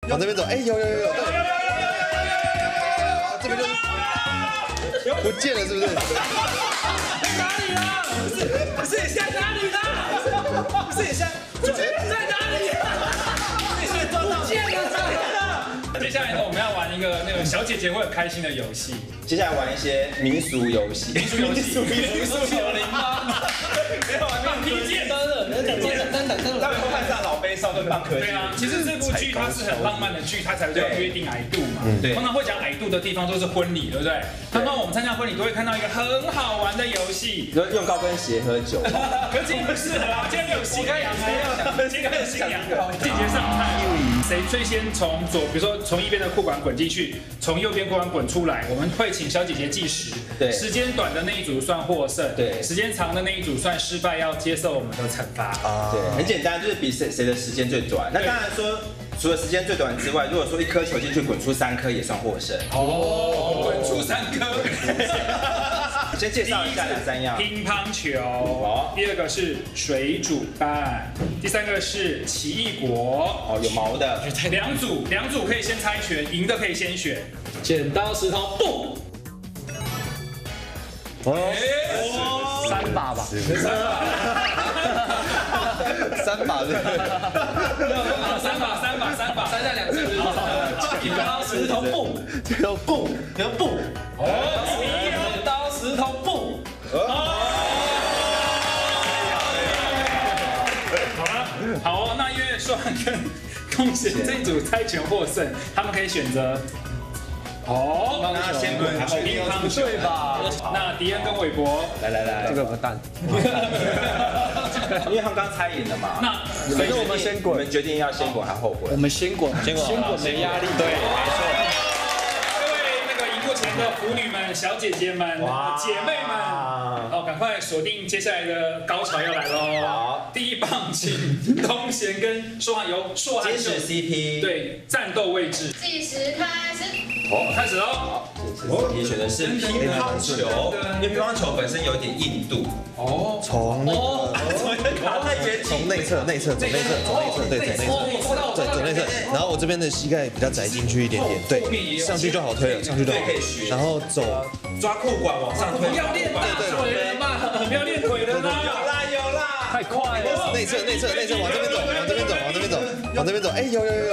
往这边走，哎，有，对，这边就是不见了，是不是？ 哪里了？不是，你现在哪里了？不是，你现在在哪里？你是抓到见了。 接下来呢，我们要玩一个那个小姐姐会很开心的游戏。 接下来玩一些民俗游戏。 民俗有灵吗？没有啊，放踢毽。 他们会换上老杯烧跟放科技。 对啊，其实这部剧它是很浪漫的剧，它才叫约定矮度嘛。 对。 通常会讲矮度的地方都是婚礼，对不对？刚刚我们参加婚礼都会看到一个很好玩的游戏， 用高跟鞋喝酒。 可是不适合啊，今天没有新娘啊，今天没有新娘，季节上菜。谁最先从左，比如说从一边的裤管滚进去，从右边裤管滚出来，我们会请小姐姐计时。 对， 时间短的那一组算获胜， 对， 时间长的那一组算失败，要接受我们的惩罚。 啊，对，很简单，就是比谁的时间最短。那当然说，除了时间最短之外，如果说一颗球进去滚出3颗也算获胜。 哦，滚出3颗。 先介绍一下两三样。 乒乓球，第二个是水煮蛋，第三个是奇异果。 哦，有毛的。 两组可以先猜拳，赢的可以先选。 剪刀石头布。 哦 ，3把吧。 3把的。 三把，3下2次。 剪刀石头布， 这个布。 哦， 剪刀石头布。 好哦，那因为硕汉跟贡献这一组猜拳获胜，他们可以选择。哦， 那先滚， 乒乓球对吧？ 那迪恩跟韦伯， 来， 这个不蛋。 因为他们刚猜赢了嘛。 那所以我们先滚。 你们决定要先滚还是后滚？ 我们先滚，先滚没压力。 对，没错。 各位那个荧幕前的腐女们、小姐姐们、姐妹们，好，赶快锁定接下来的高潮要来喽！ 好， 第一棒，请东贤跟硕汉由硕汉坚持 CP。 对战斗位置， 计时开始。 好，开始喽！ 你选的是乒乓球，因为乒乓球本身有点硬度。 哦， 从那个从内侧，对，走内侧，然后我这边的膝盖比较窄进去一点点，对，上去就好推了，然后走， 抓裤管往上推。 不要练大腿了嘛，不要练腿了啦！ 有啦， 太快了。 内侧，往这边走，哎，有，对，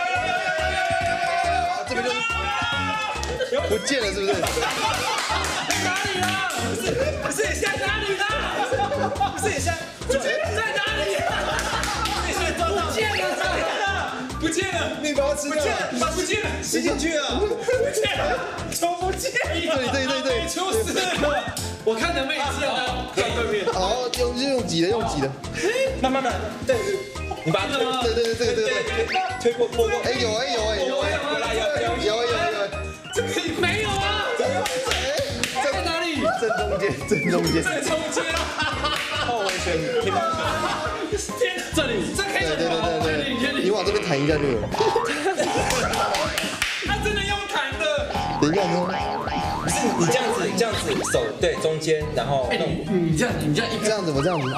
这边就是不见了，是不是？ 哪里了？不是，你现在哪里了？不是，你现在在哪里？你是抓到不见了， 你把它吃掉了， 不见了， 吃进去了， 不见了，球不见了， 对， 出事了！ 我看能不能吃到对面。 好，用挤的， 慢，对，你把它推， 对， 推过， 哎，有， 这可以没有啊？ 在哪里？ 正中间， 后卫选乒乓球。 天，这里，这可以对，你往这边弹一下就有。 他真的用弹的。 等一下， 不是你这样子手对中间，然后弄。 你这样一这样子，我这样子。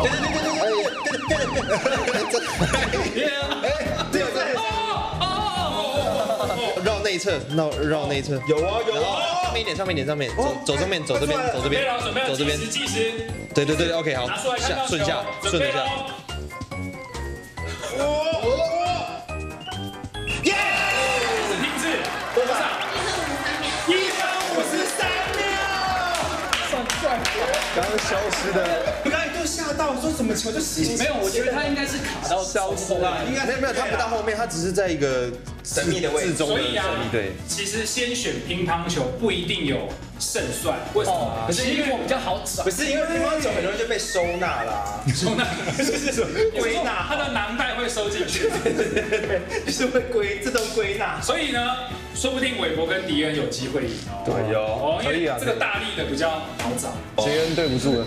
对，绕内侧，绕内侧。 有啊， 上面一点，走这边，走这边， 计时。 对，OK， 好，顺下。 耶！停止，多少？1分53秒。 刚刚消失的。 我刚才都吓到，说什么球就洗。 没有，我觉得他应该是卡到消失了。 应该没有，他不到后面，他只是在一个神秘的位置。 所以啊， 对， 其实先选乒乓球不一定有胜算，为什么？ 可是因为我比较好找。 不是因为乒乓球很容易就被收纳啦， 收纳是归纳， 它的囊袋会收进去， 对，就是会自动归纳。 所以呢，说不定韦伯跟迪恩有机会赢哦。 对哦，因为这个大力的比较好找。 杰恩对不住了。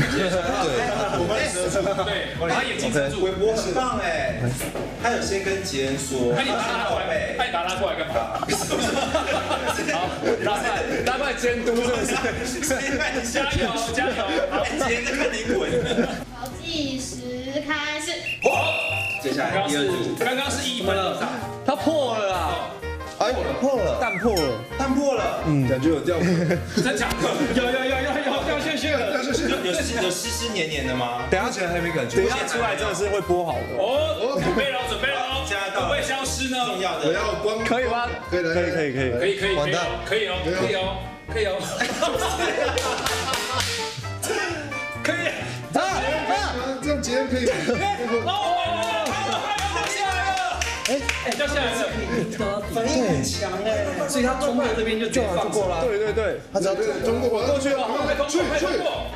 对，他眼睛遮住。 韦伯很棒哎，他有先跟杰恩说， 那你把他拉过来，那你把他拉过来干嘛？ 好，拉过来监督是不是？ 加油！好， 杰恩在看你滚。 好，计时开始。 好， 接下来第二组， 刚刚是1分了， 他破了啦， 哎，破了， 蛋破了， 蛋破了， 感觉有掉粉， 真假的？有，掉屑屑了。 有湿黏黏的吗？ 等下前还没感觉， 等一下出来真的是会剥好的。 哦，准备喽， 现在到会不会消失呢？ 重要的， 我要光， 可以吗？ 可以来， 可以。 可以， 完蛋可以哦。可以。 这样结可以吗？ 掉下来了。 反应很强哎，所以他冲过这边就放过了。对， 他只要中国过去了， 快通过。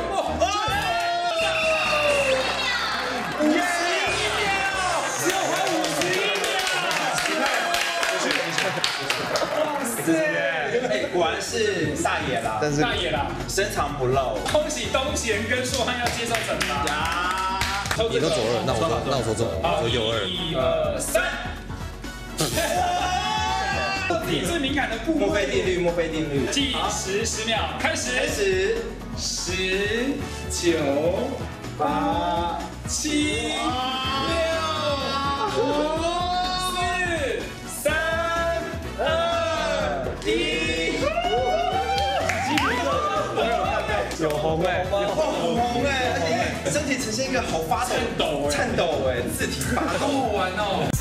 果然是大爷啦， 但是大爷啦， 深藏不露。 恭喜东贤跟硕汉要接受惩罚。 你都走2，那我说中，我说右2。 1、2、3。最敏感的部墨位。 菲定律。 计时10秒，开始。 10、9、8、7、6、5、4、3、2、1。 有红哎， 红哎，身体呈现一个好发抖，颤抖哎，字体发抖。 好好玩哦。